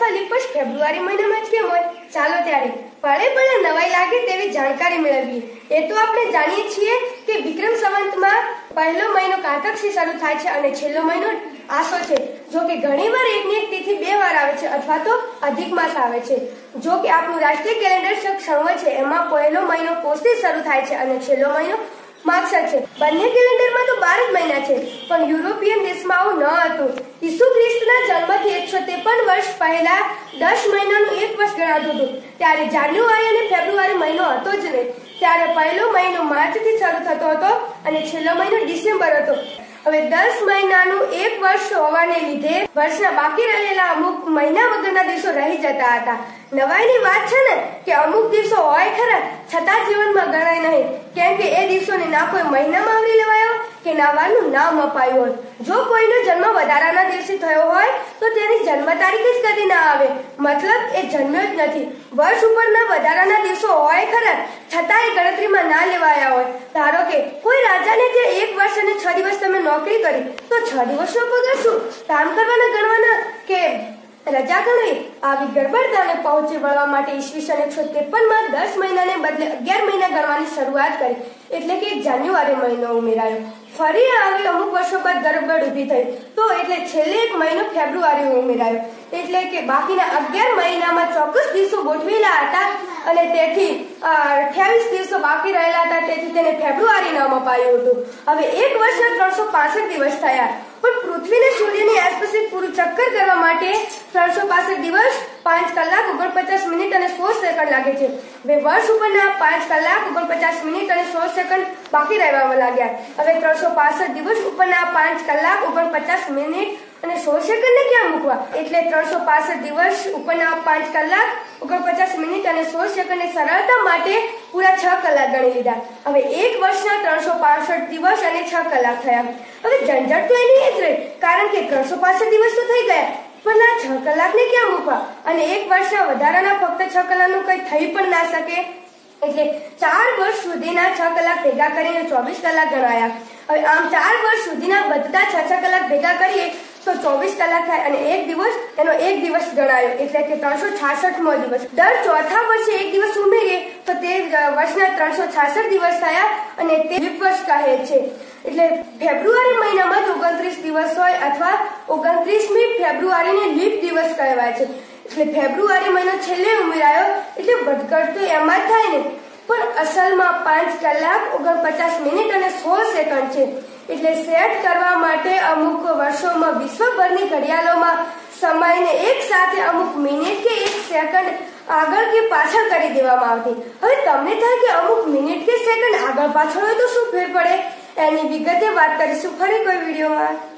મગફળી પણ ફેબ્રુઆરી મહિનામાં જ કેમ હોય? ચાલો ત્યારે પળે નવાઈ લાગે તેવી જાણકારી મેળવીએ। એ તો આપણે જાણીએ છીએ કે વિક્રમ સંવતમાં પહેલો મહિનો કારતક થી શરૂ થાય છે અને છેલ્લો મહિનો આસો છે। જો કે ઘણીવાર એકની એક તિથિ બે વાર આવે છે અથવા તો અધિક માસ આવે છે। જો કે આપણું રાષ્ટ્રીય કેલેન્ડર સંવત છે એમાં પહેલો મહિનો પોષથી શરૂ થાય છે અને છેલ્લો મહિનો માગસર છે। બંને કેલેન્ડરમાં તો 12 જ મહિના છે, પણ યુરોપિયન દેશમાં આવું ન હતું। ઈસુ ખ્રિસ્તના જન્મથી 153 વર્ષ પહેલા 10 મહિનાનું એક વર્ષ ગણાતું હતું। ત્યારે જાન્યુઆરી અને ફેબ્રુઆરી મહિનો હતો જ નહીં। ત્યારે પહેલો મહિનો માર્ચથી શરૂ થતો હતો અને છેલ્લો મહિનો ડિસેમ્બર હતો। હવે 10 મહિનાનું એક વર્ષ હોવાને લીધે વર્ષના બાકી રહેલા અમુક મહિના વગરના દિવસો રહી જતા હતા। નવાઈની વાત છે ને કે અમુક દિવસો હોય ખરા છતાં જીવનમાં ગણાય નહીં, કેમ કે એ દિવસોને ના કોઈ મહિનામાં આવરી લેવાયો કે ના વારનું નામ અપાયું હોય। જો કોઈનો જન્મ વધારાના દિવસે થયો હોય તો તેની જન્મ તારીખ જ કદી ના આવે, મતલબ એ જન્મ્યો જ નથી। વર્ષ ઉપરના વધારાના દિવસો હોય ખરા છતાં એ ગણતરીમાં ના લેવાયા હોય। ધારો કે કોઈ રાજાને જે 1 વર્ષ અને 6 દિવસ તમે નોકરી કરી તો 6 દિવસનો પગાર શું કામ કરવાના ગણવાના કે રજા ગણવી? આવી ગડબડતાને પહોંચી વળવા માટે ઈસવીસન 153માં 10 મહિનાને બદલે 11 મહિના ગણવાની શરૂઆત કરી, એટલે કે જાન્યુઆરી મહિનો ઉમેરાયો। ફરી આવી અમુક વર્ષો બાદ ગડબડ ઊભી થઈ તો એટલે છેલ્લે એક મહિનો ફેબ્રુઆરી ઉમેરાયો, એટલે કે બાકીના 11 મહિનામાં ચોક્કસ દિવસો ગોઠવેલા હતા અને તેથી 28 દિવસો બાકી રહેલા હતા, તેથી તેને ફેબ્રુઆરી નામ અપાયું હતું। હવે એક વર્ષના 365 દિવસ થયા, પણ પૃથ્વીને સૂર્યની આસપાસ પૂરું ચક્કર કરવા માટે 365 દિવસ 5 કલાક 49 મિનિટ અને 16 સેકન્ડ લાગે છે। હવે વર્ષ ઉપરના 5 કલાક 49 મિનિટ અને 16 સેકન્ડ બાકી રહેવા લાગ્યા। હવે 365 દિવસ ઉપરના 5 કલાક 49 મિનિટ અને 16 સેકન્ડને ક્યાં મૂકવા? એટલે 365 દિવસ ઉપરના 5 કલાક 49 મિનિટ અને 16 સેકન્ડને સરળતા માટે પૂરા 6 કલાક ગણી લીધા। હવે એક વર્ષના 365 દિવસ અને 6 કલાક થયા। હવે ઝંઝટ તો એની જ રહી, કારણ કે 365 દિવસ તો થઈ ગયા, પણ આ 6 કલાકને ક્યાં મૂકવા? અને એક વર્ષના વધારાના ફક્ત 6 કલાકનું કંઈ થઈ પણ ના શકે, એટલે 4 વર્ષ સુધીના 6 કલાક ભેગા કરીને 24 કલાક ગણાયા। હવે આમ 4 વર્ષ સુધીના બધા 6 કલાક ભેગા કરીએ તો 24 કલાક થાય અને એક દિવસ એનો એક દિવસ ગણાયો, એટલે કે 366મો દિવસ। દર ચોથા વર્ષે એક દિવસ ઉમેરીએ તો તે વર્ષના 366 દિવસ થયા અને તે લીપ વર્ષ કહે છે। એટલે ફેબ્રુઆરી મહિનામાં જ 29 દિવસ હોય અથવા 29મી ફેબ્રુઆરીને લીપ દિવસ કહેવાય છે। એટલે ફેબ્રુઆરી મહિનો છેલ્લે ઉમેરાયો એટલે વધઘટ તો એમાં જ થાય ને, પણ અસલમાં 5 કલાક 49 મિનિટ અને 16 સેકન્ડ છે। એટલે સેટ કરવા માટે અમુક વર્ષોમાં વિશ્વભરની ઘડિયાળોમાં સમયને એક સાથે અમુક મિનિટ કે 1 સેકન્ડ આગળ કે પાછળ કરી દેવામાં આવતી। હવે તમને થાય કે અમુક મિનિટ કે સેકન્ડ આગળ પાછળ હોય તો શું ફેર પડે? એની વિગતે વાત કરીશું ફરી કોઈ વિડીયોમાં।